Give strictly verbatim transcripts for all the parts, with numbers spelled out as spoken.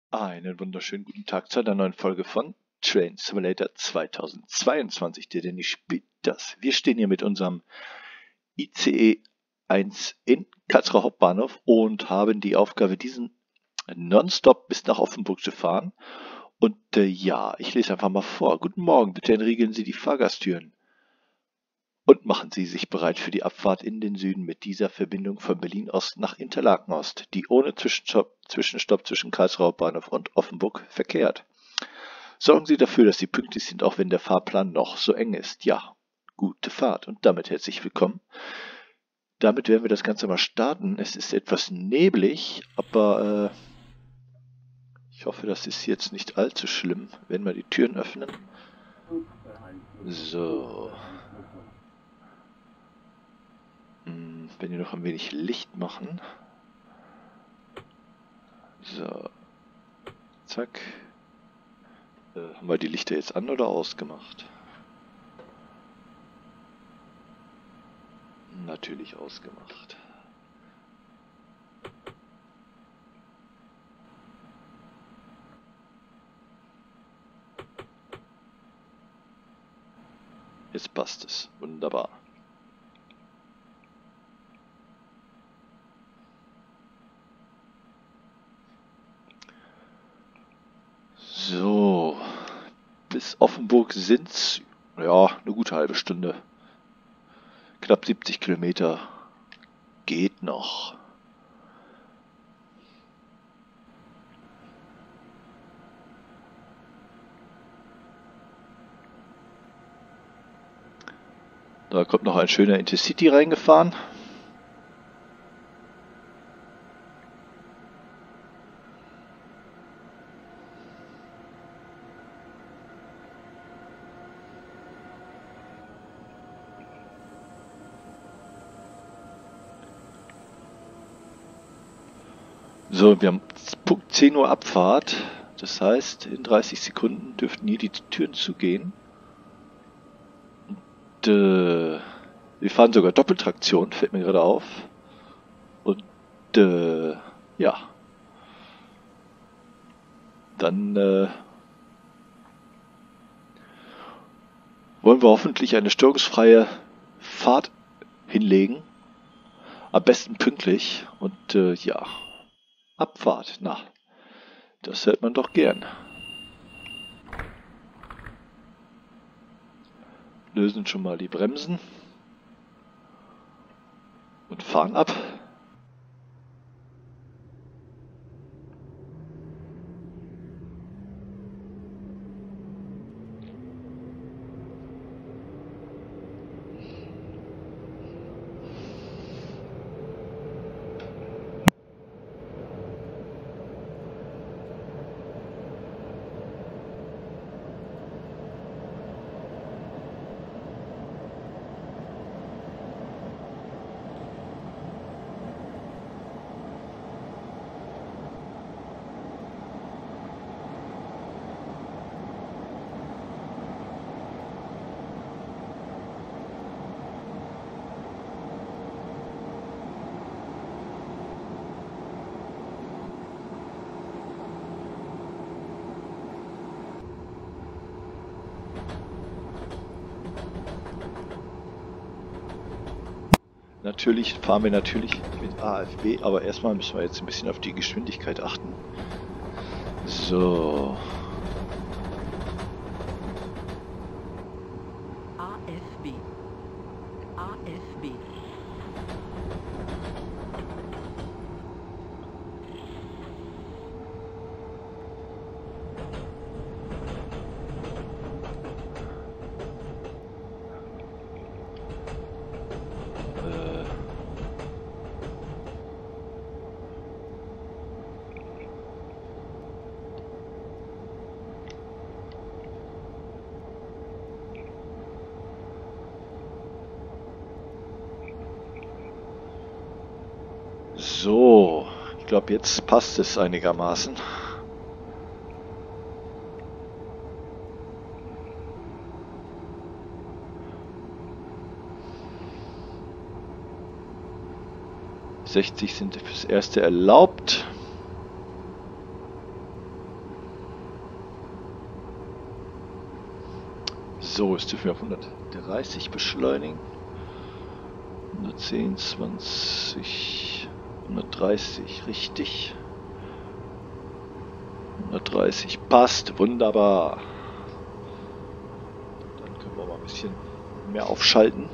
Einen wunderschönen guten Tag zu einer neuen Folge von Train Simulator zweitausendzweiundzwanzig. Der Danny spielt das. Wir stehen hier mit unserem I C E eins in Karlsruhe Hauptbahnhof und haben die Aufgabe, diesen nonstop bis nach Offenburg zu fahren. Und äh, ja, ich lese einfach mal vor. Guten Morgen, bitte entriegeln Sie die Fahrgasttüren und machen Sie sich bereit für die Abfahrt in den Süden mit dieser Verbindung von Berlin Ost nach Interlaken Ost, die ohne Zwischenstopp, Zwischenstopp zwischen Karlsruhe Hauptbahnhof und Offenburg verkehrt. Sorgen Sie dafür, dass Sie pünktlich sind, auch wenn der Fahrplan noch so eng ist. Ja, gute Fahrt und damit herzlich willkommen. Damit werden wir das Ganze mal starten. Es ist etwas neblig, aber äh, ich hoffe, das ist jetzt nicht allzu schlimm, wenn wir die Türen öffnen. So. Wenn wir noch ein wenig Licht machen. So. Zack. Äh, haben wir die Lichter jetzt an oder ausgemacht? Natürlich ausgemacht. Jetzt passt es. Wunderbar. So. Bis Offenburg sind's, ja, eine gute halbe Stunde. Knapp siebzig Kilometer. Geht noch. Da kommt noch ein schöner Intercity reingefahren. So, wir haben Punkt zehn Uhr Abfahrt. Das heißt, in dreißig Sekunden dürften hier die Türen zugehen. Und äh, wir fahren sogar Doppeltraktion, fällt mir gerade auf. Und äh, ja. Dann äh, wollen wir hoffentlich eine störungsfreie Fahrt hinlegen. Am besten pünktlich. Und äh, ja. Abfahrt, na, das hört man doch gern. Lösen schon mal die Bremsen und fahren ab. Natürlich fahren wir natürlich mit A F B, aber erstmal müssen wir jetzt ein bisschen auf die Geschwindigkeit achten. So. A F B. A F B. So, ich glaube, jetzt passt es einigermaßen. sechzig sind fürs Erste erlaubt. So, jetzt dürfen wir auf hundertdreißig beschleunigen. hundertzehn, zwanzig, hundertdreißig, richtig. hundertdreißig passt, wunderbar. Dann können wir mal ein bisschen mehr aufschalten.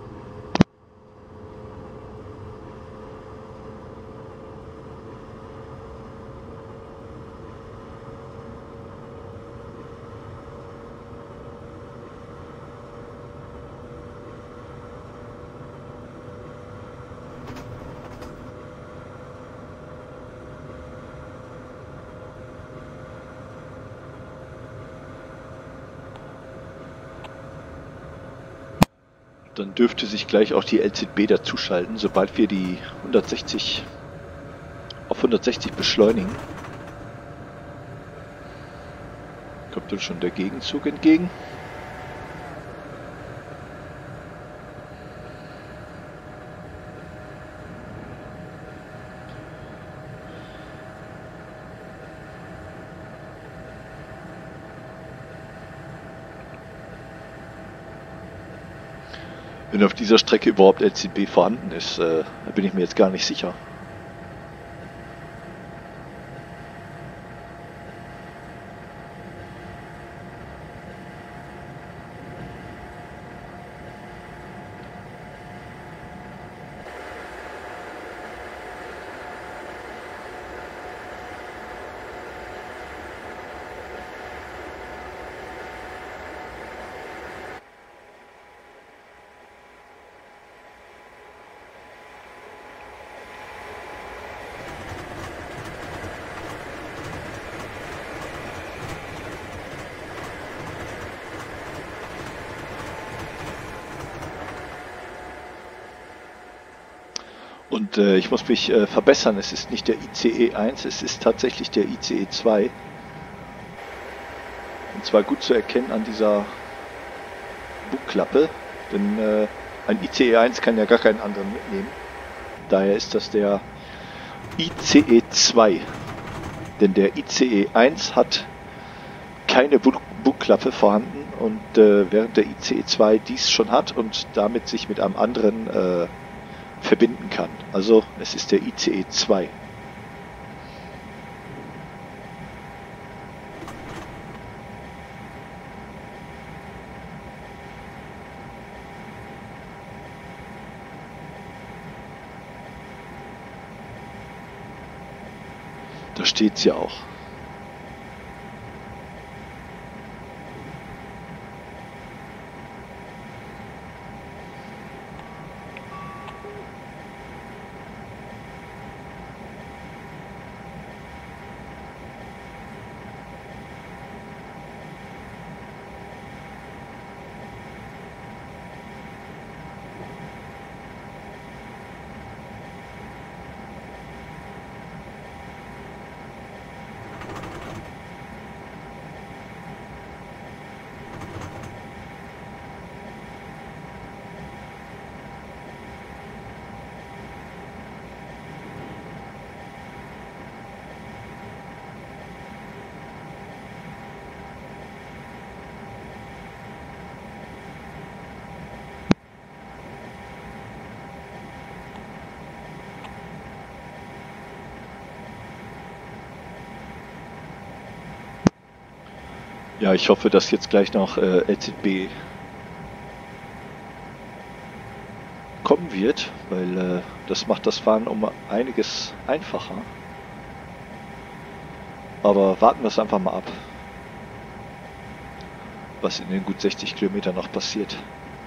Dann dürfte sich gleich auch die L Z B dazuschalten, sobald wir die hundertsechzig auf hundertsechzig beschleunigen. Kommt uns schon der Gegenzug entgegen. Wenn auf dieser Strecke überhaupt L Z B vorhanden ist, äh, da bin ich mir jetzt gar nicht sicher. Und äh, ich muss mich äh, verbessern, es ist nicht der I C E eins, es ist tatsächlich der I C E zwei. Und zwar gut zu erkennen an dieser Bugklappe, denn äh, ein I C E eins kann ja gar keinen anderen mitnehmen. Daher ist das der I C E zwei. Denn der I C E eins hat keine Bug Bugklappe vorhanden und äh, während der I C E zwei dies schon hat und damit sich mit einem anderen äh, verbinden kann. Also es ist der I C E zwei. Da steht es ja auch. Ja, ich hoffe, dass jetzt gleich noch äh, L Z B kommen wird, weil äh, das macht das Fahren um einiges einfacher. Aber warten wir es einfach mal ab, was in den gut sechzig Kilometern noch passiert.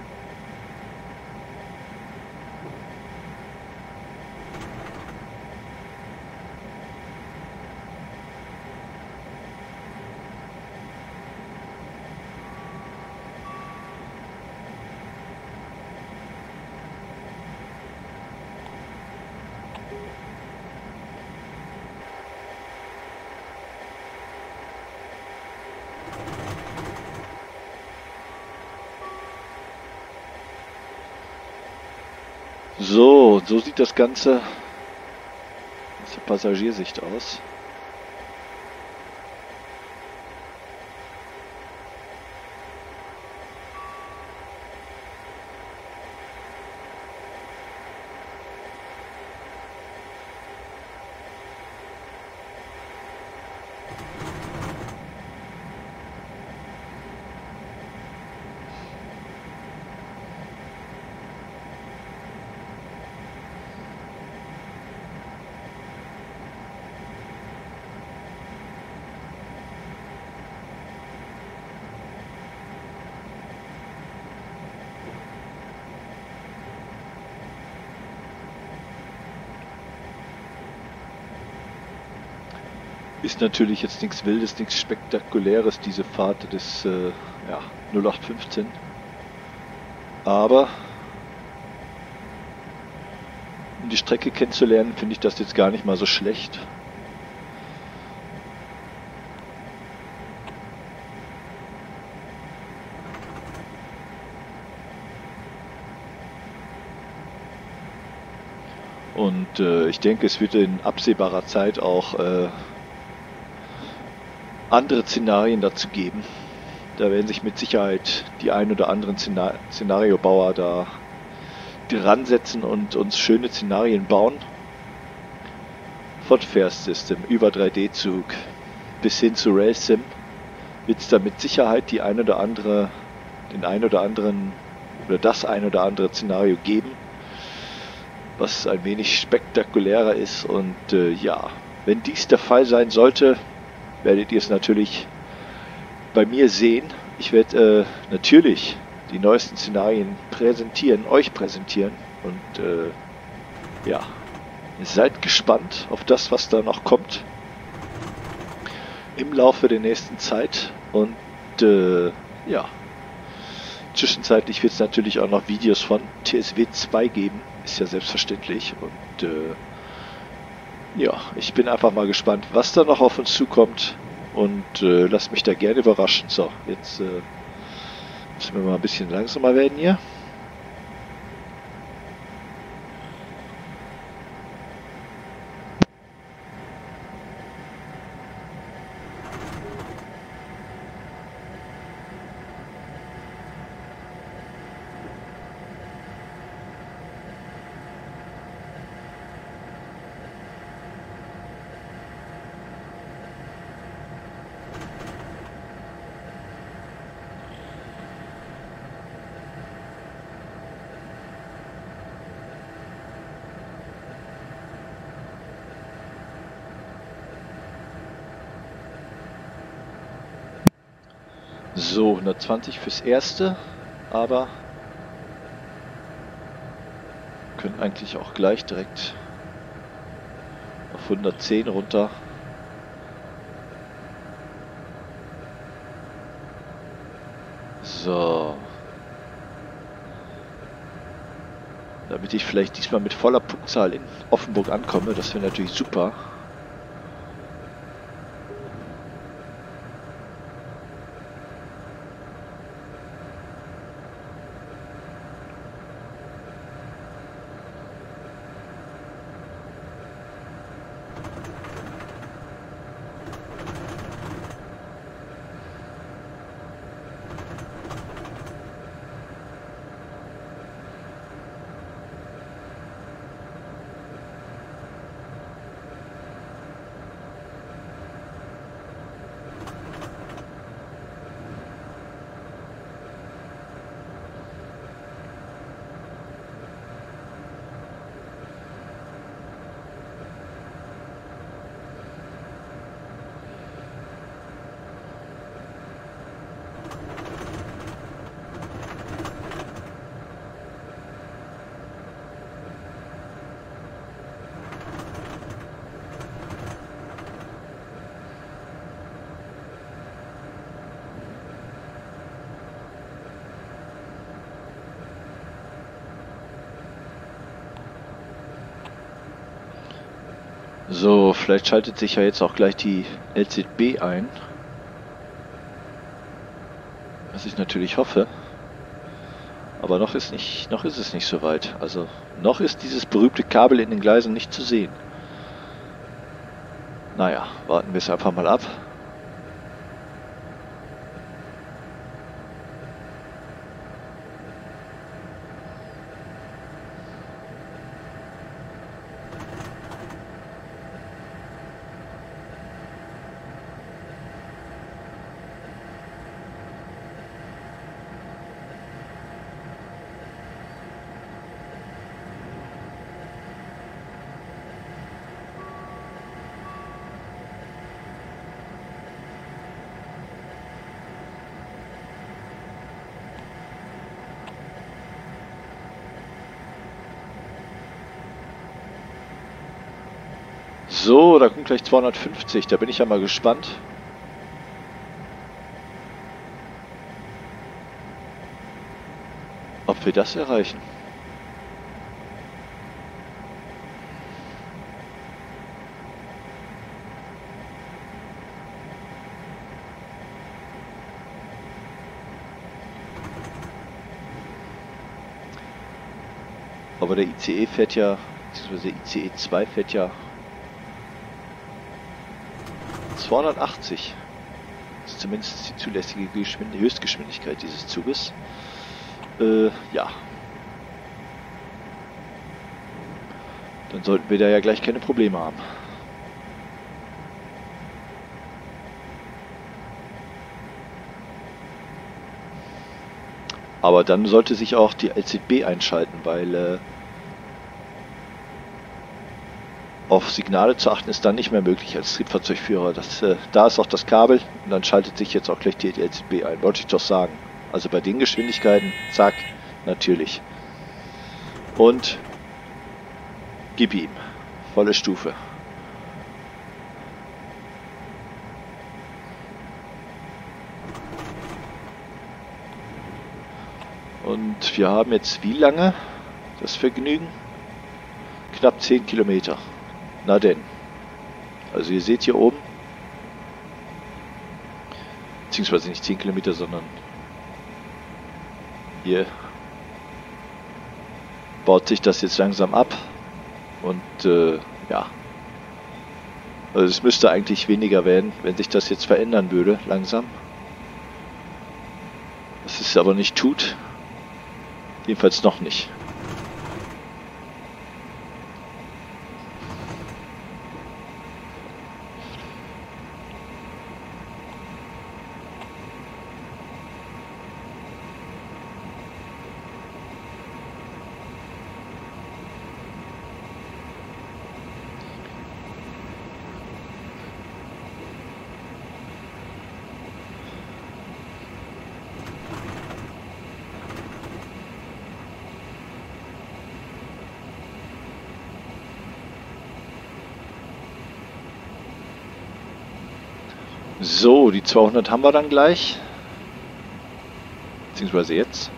So, so sieht das Ganze aus der Passagiersicht aus. Ist natürlich jetzt nichts Wildes, nichts Spektakuläres, diese Fahrt des äh, ja, null acht fünfzehn. Aber um die Strecke kennenzulernen, finde ich das jetzt gar nicht mal so schlecht. Und äh, ich denke, es wird in absehbarer Zeit auch äh, andere Szenarien dazu geben. Da werden sich mit Sicherheit die ein oder anderen Szenar Szenariobauer da dran setzen und uns schöne Szenarien bauen. Von Fast System über drei D-Zug bis hin zu Rail Sim wird es da mit Sicherheit die ein oder andere, den ein oder anderen oder das ein oder andere Szenario geben, was ein wenig spektakulärer ist. Und äh, ja, wenn dies der Fall sein sollte, werdet ihr es natürlich bei mir sehen. Ich werde äh, natürlich die neuesten Szenarien präsentieren, euch präsentieren. Und äh, ja, seid gespannt auf das, was da noch kommt im Laufe der nächsten Zeit. Und äh, ja, zwischenzeitlich wird es natürlich auch noch Videos von T S W zwei geben. Ist ja selbstverständlich. Und äh, ja, ich bin einfach mal gespannt, was da noch auf uns zukommt. Und äh, lasst mich da gerne überraschen. So, jetzt äh, müssen wir mal ein bisschen langsamer werden hier. So, hundertzwanzig fürs Erste, aber wir können eigentlich auch gleich direkt auf hundertzehn runter. So. Damit ich vielleicht diesmal mit voller Punktzahl in Offenburg ankomme, das wäre natürlich super. So, vielleicht schaltet sich ja jetzt auch gleich die L Z B ein. Was ich natürlich hoffe. Aber noch ist nicht, noch ist es nicht so weit. Also noch ist dieses berühmte Kabel in den Gleisen nicht zu sehen. Naja, warten wir es einfach mal ab. So, da kommt gleich zweihundertfünfzig, da bin ich ja mal gespannt. Ob wir das erreichen. Aber der I C E fährt ja, beziehungsweise I C E zwei fährt ja zweihundertachtzig. Das ist zumindest die zulässige Geschwind Höchstgeschwindigkeit dieses Zuges. Äh, ja. Dann sollten wir da ja gleich keine Probleme haben. Aber dann sollte sich auch die L Z B einschalten, weil äh, auf Signale zu achten ist dann nicht mehr möglich als Triebfahrzeugführer. Das, äh, da ist auch das Kabel und dann schaltet sich jetzt auch gleich die L Z B ein. Wollte ich doch sagen. Also bei den Geschwindigkeiten, zack, natürlich. Und gib ihm. Volle Stufe. Und wir haben jetzt wie lange das Vergnügen? Knapp zehn Kilometer. Na denn. Also ihr seht hier oben, beziehungsweise nicht zehn Kilometer, sondern hier baut sich das jetzt langsam ab. Und äh, ja, also es müsste eigentlich weniger werden, wenn sich das jetzt verändern würde, langsam. Was es aber nicht tut. Jedenfalls noch nicht. So, die zweihundert haben wir dann gleich. Beziehungsweise jetzt.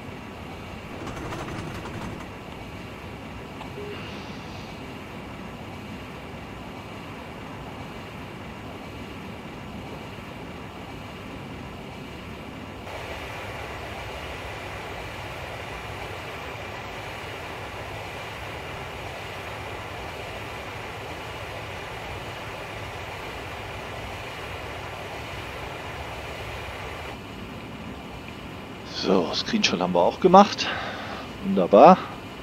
So, Screenshot haben wir auch gemacht. Wunderbar.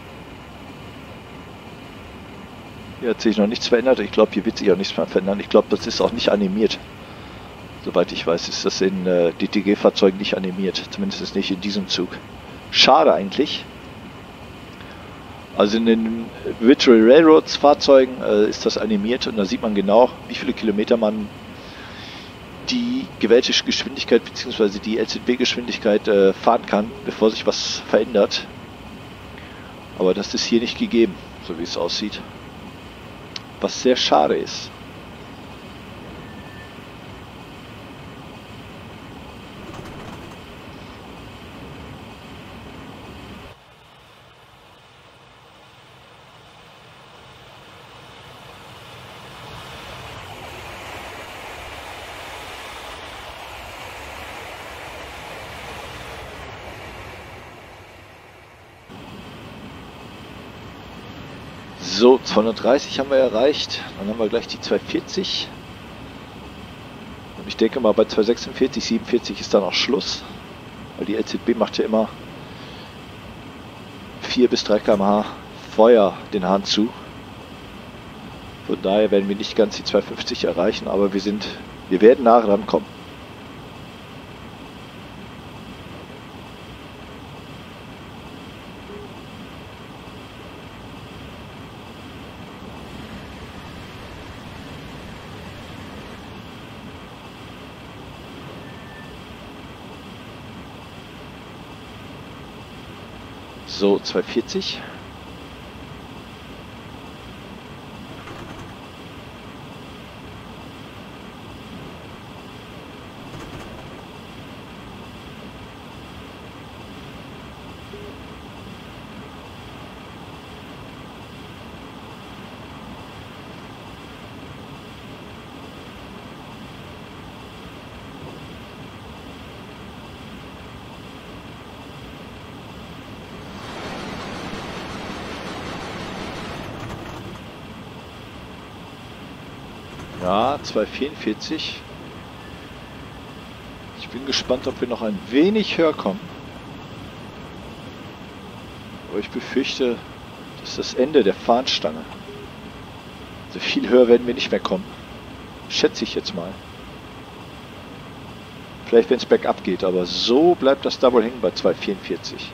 Hier hat sich noch nichts verändert. Ich glaube, hier wird sich auch nichts mehr verändern. Ich glaube, das ist auch nicht animiert. Soweit ich weiß, ist das in äh, D T G-Fahrzeugen nicht animiert. Zumindest nicht in diesem Zug. Schade eigentlich. Also in den Virtual Railroads Fahrzeugen äh, ist das animiert und da sieht man genau, wie viele Kilometer man die gewählte Geschwindigkeit bzw. die L Z B-Geschwindigkeit äh, fahren kann, bevor sich was verändert. Aber das ist hier nicht gegeben, so wie es aussieht. Was sehr schade ist. So, zweihundertdreißig haben wir erreicht, dann haben wir gleich die zweihundertvierzig und ich denke mal bei zweihundertsechsundvierzig, siebenundvierzig ist dann auch Schluss, weil die L Z B macht ja immer vier bis drei Kilometer pro Stunde Feuer den Hahn zu. Von daher werden wir nicht ganz die zweihundertfünfzig erreichen, aber wir sind, wir werden nah dran kommen. So, zweihundertvierzig. Ja, zwei vierundvierzig. Ich bin gespannt, ob wir noch ein wenig höher kommen. Aber ich befürchte, das ist das Ende der Fahnenstange. So viel höher werden wir nicht mehr kommen. Schätze ich jetzt mal. Vielleicht wenn es bergab geht, aber so bleibt das da wohl hängen bei zwei vierundvierzig.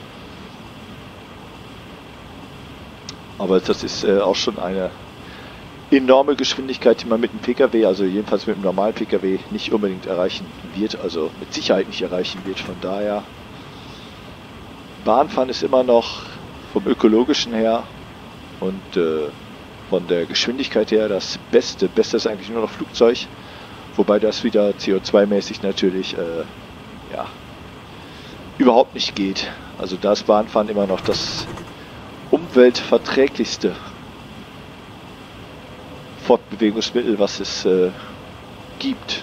Aber das ist äh, auch schon eine enorme Geschwindigkeit, die man mit dem P K W, also jedenfalls mit dem normalen P K W, nicht unbedingt erreichen wird, also mit Sicherheit nicht erreichen wird. Von daher, Bahnfahren ist immer noch vom ökologischen her und äh, von der Geschwindigkeit her das Beste. Beste ist eigentlich nur noch Flugzeug, wobei das wieder C O zwei mäßig natürlich äh, ja, überhaupt nicht geht. Also da ist Bahnfahren immer noch das umweltverträglichste Fortbewegungsmittel, was es äh, gibt.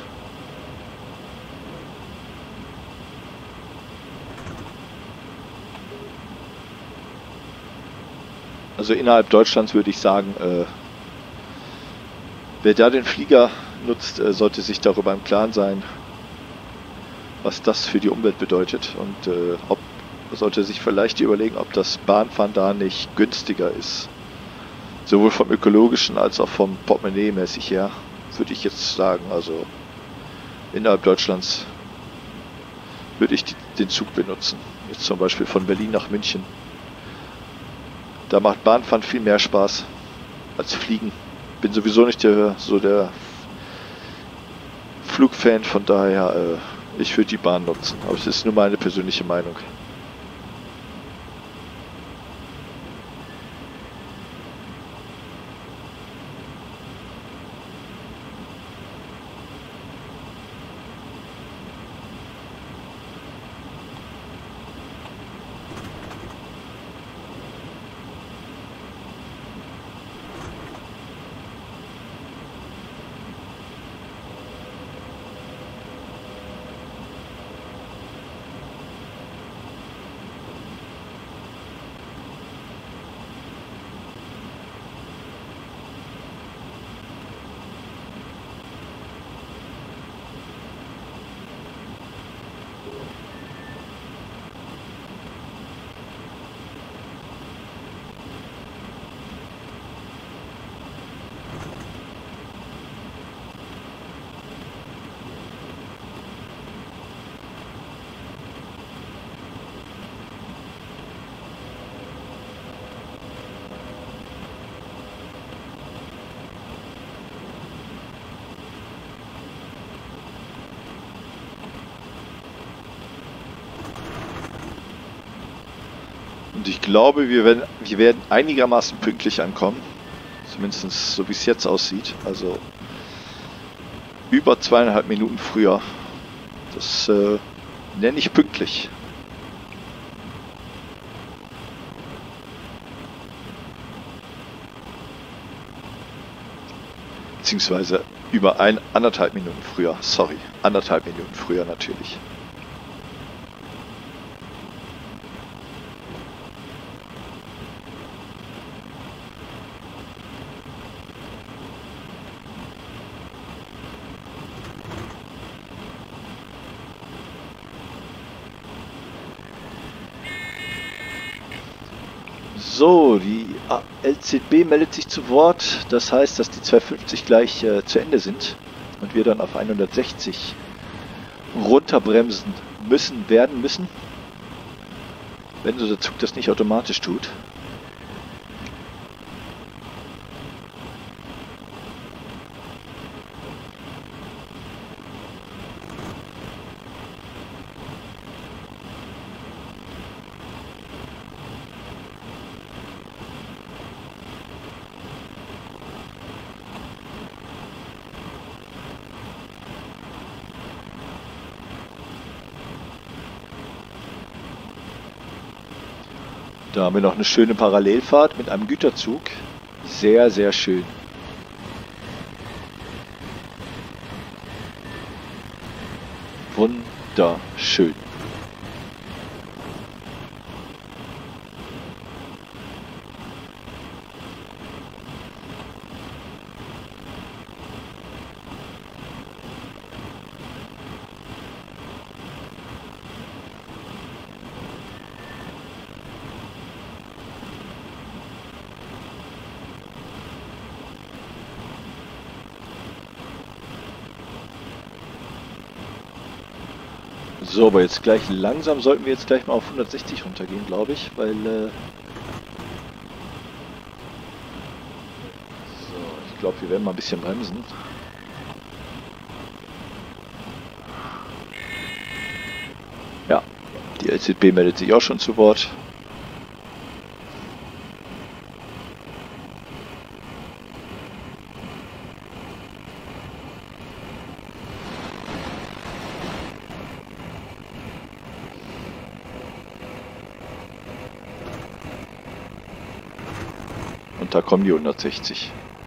Also innerhalb Deutschlands würde ich sagen, äh, wer da den Flieger nutzt, äh, sollte sich darüber im Klaren sein, was das für die Umwelt bedeutet und äh, ob, sollte sich vielleicht überlegen, ob das Bahnfahren da nicht günstiger ist. Sowohl vom ökologischen als auch vom Portemonnaie mäßig her, würde ich jetzt sagen. Also innerhalb Deutschlands würde ich die, den Zug benutzen. Jetzt zum Beispiel von Berlin nach München. Da macht Bahnfahren viel mehr Spaß als Fliegen. Bin sowieso nicht der, so der Flugfan, von daher äh, ich würde die Bahn nutzen. Aber es ist nur meine persönliche Meinung. Und ich glaube, wir werden, wir werden einigermaßen pünktlich ankommen. Zumindest so wie es jetzt aussieht. Also über zweieinhalb Minuten früher. Das äh, nenne ich pünktlich. Beziehungsweise über ein, anderthalb Minuten früher. Sorry, anderthalb Minuten früher natürlich. So, die L Z B meldet sich zu Wort. Das heißt, dass die zweihundertfünfzig gleich äh, zu Ende sind und wir dann auf hundertsechzig runterbremsen müssen, werden müssen, wenn so der Zug das nicht automatisch tut. Da haben wir noch eine schöne Parallelfahrt mit einem Güterzug. Sehr, sehr schön. Wunderschön. So, aber jetzt gleich langsam sollten wir jetzt gleich mal auf hundertsechzig runtergehen, glaube ich, weil... Äh so, ich glaube, wir werden mal ein bisschen bremsen. Ja, die L Z B meldet sich auch schon zu Wort. Und da kommen die hundertsechzig.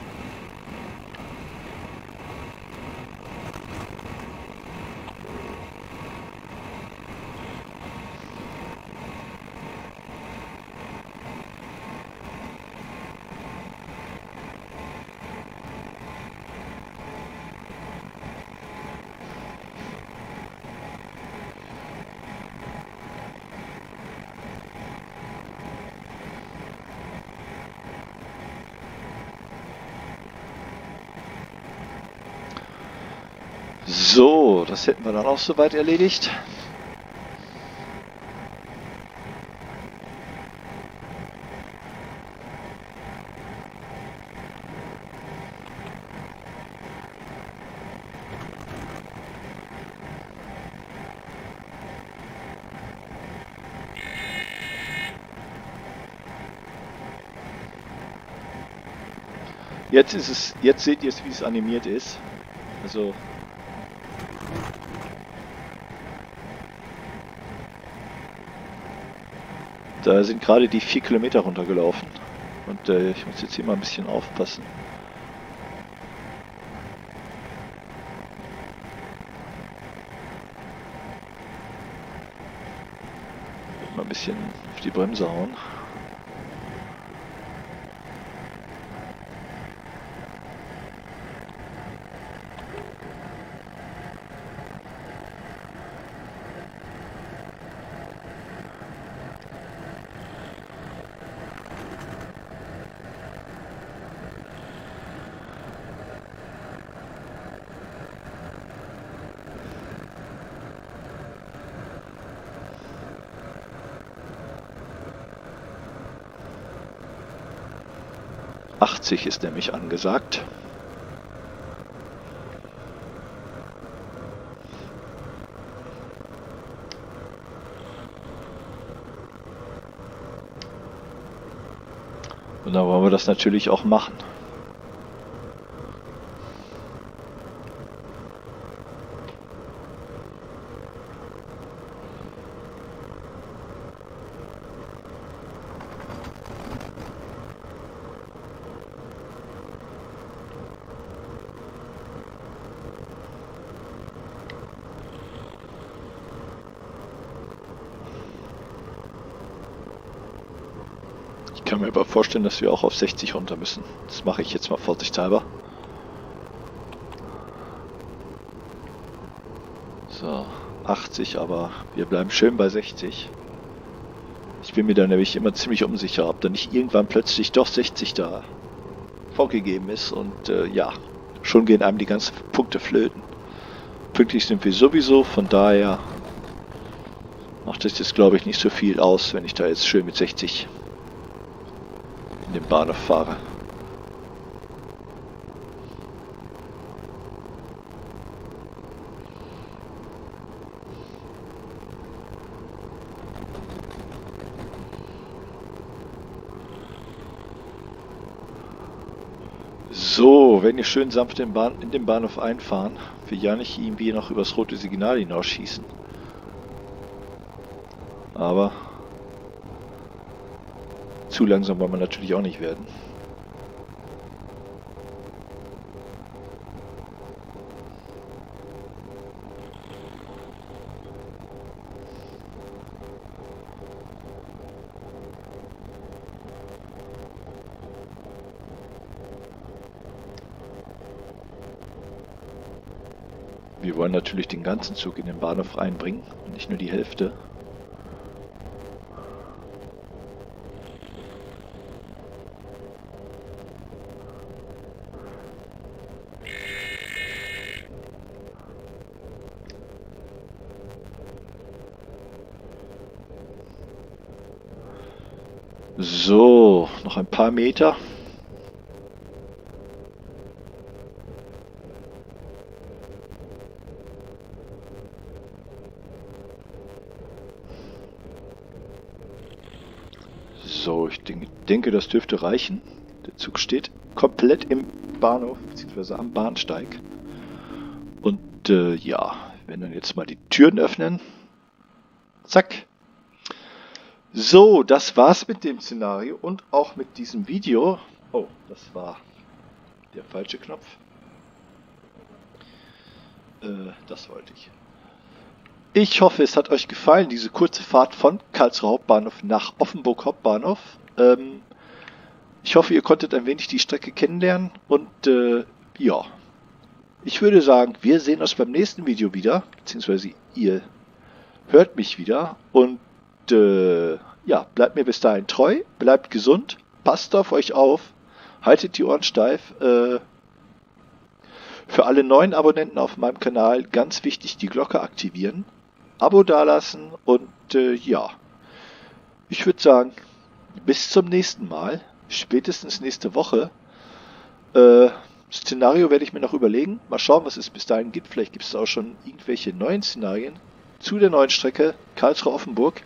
So, das hätten wir dann auch soweit erledigt. Jetzt ist es, jetzt seht ihr es, wie es animiert ist. Also da sind gerade die vier Kilometer runtergelaufen und äh, ich muss jetzt hier mal ein bisschen aufpassen. Mal ein bisschen auf die Bremse hauen. achtzig ist nämlich angesagt. Und da wollen wir das natürlich auch machen. Ich kann mir aber vorstellen, dass wir auch auf sechzig runter müssen. Das mache ich jetzt mal vorsichtshalber. So, achtzig, aber wir bleiben schön bei sechzig. Ich bin mir da nämlich immer ziemlich unsicher, ob da nicht irgendwann plötzlich doch sechzig da vorgegeben ist. Und äh, ja, schon gehen einem die ganzen Punkte flöten. Pünktlich sind wir sowieso, von daher macht es jetzt, glaube ich, nicht so viel aus, wenn ich da jetzt schön mit sechzig in den Bahnhof fahre. So, wenn wir schön sanft in, Bahn, in den Bahnhof einfahren, will ja nicht irgendwie noch übers rote Signal hinausschießen. Aber zu langsam wollen wir natürlich auch nicht werden. Wir wollen natürlich den ganzen Zug in den Bahnhof reinbringen und nicht nur die Hälfte. So, noch ein paar Meter. So, ich denke, denke, das dürfte reichen. Der Zug steht komplett im Bahnhof, beziehungsweise am Bahnsteig. Und äh, ja, wir werden dann jetzt mal die Türen öffnen. Zack. So, das war's mit dem Szenario und auch mit diesem Video. Oh, das war der falsche Knopf. Äh, das wollte ich. Ich hoffe, es hat euch gefallen, diese kurze Fahrt von Karlsruhe Hauptbahnhof nach Offenburg Hauptbahnhof. Ähm, ich hoffe, ihr konntet ein wenig die Strecke kennenlernen und äh, ja, ich würde sagen, wir sehen uns beim nächsten Video wieder, beziehungsweise ihr hört mich wieder und äh, ja, bleibt mir bis dahin treu, bleibt gesund, passt auf euch auf, haltet die Ohren steif. Äh, für alle neuen Abonnenten auf meinem Kanal ganz wichtig, die Glocke aktivieren. Abo dalassen und äh, ja, ich würde sagen, bis zum nächsten Mal, spätestens nächste Woche. Äh, Szenario werde ich mir noch überlegen, mal schauen, was es bis dahin gibt. Vielleicht gibt es auch schon irgendwelche neuen Szenarien zu der neuen Strecke Karlsruhe-Offenburg.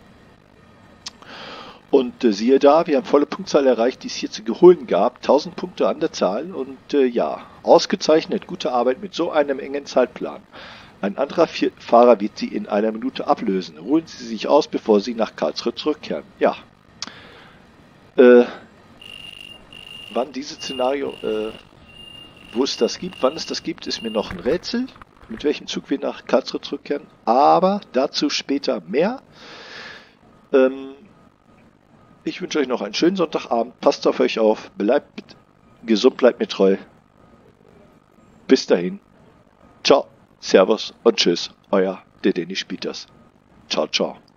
Und äh, siehe da, wir haben volle Punktzahl erreicht, die es hier zu geholen gab, tausend Punkte an der Zahl und äh, ja, ausgezeichnet, gute Arbeit mit so einem engen Zeitplan. Ein anderer Fahrer wird Sie in einer Minute ablösen. Ruhen Sie sich aus, bevor Sie nach Karlsruhe zurückkehren. Ja. Äh, wann dieses Szenario, äh, wo es das gibt, wann es das gibt, ist mir noch ein Rätsel. Mit welchem Zug wir nach Karlsruhe zurückkehren. Aber dazu später mehr. Ähm, ich wünsche euch noch einen schönen Sonntagabend. Passt auf euch auf. Bleibt gesund, bleibt mir treu. Bis dahin. Ciao. Servus und tschüss, euer der Dennis Pieters. Ciao, ciao.